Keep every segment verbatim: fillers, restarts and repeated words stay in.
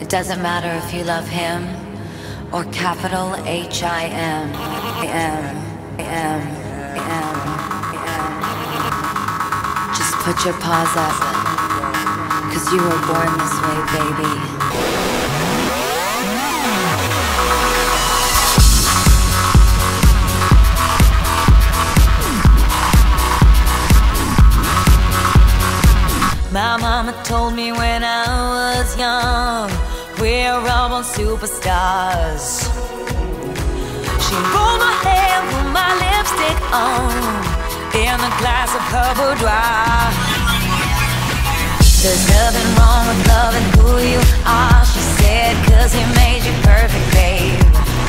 It doesn't matter if you love him or capital H I M. M, M, M, M. Just put your paws up, 'cause you were born this way, baby. My mama told me when I was young, we're all born superstars. She rolled my hair, put my lipstick on, in a glass of her boudoir. There's nothing wrong with loving who you are, she said, 'cause he made you perfect, babe.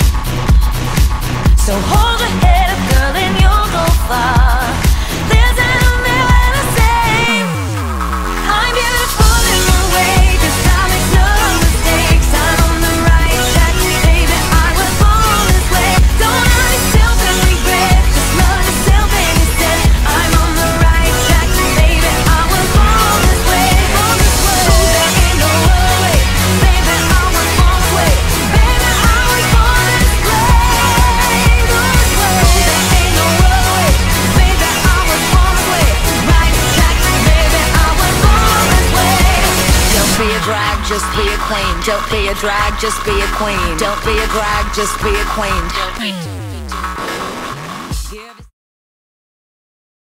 So hold your head up, girl, and you'll go far. Listen to me when I say I'm beautiful in my way, 'cause I make no mistakes. I'm on the right track, baby, I was born this way. Don't hurt yourself and regret, just love yourself instead. I'm on the right track, baby, I was born this way, born this way. Oh, there ain't no other way, baby, I was born this way. Baby, I was born this way, born this way. Oh, there ain't no other way, baby, I was born this way. Right track, baby, I was born this way. Don't be a drag, just be a queen. Don't be a drag, just be a queen. Don't be a drag, just be a queen.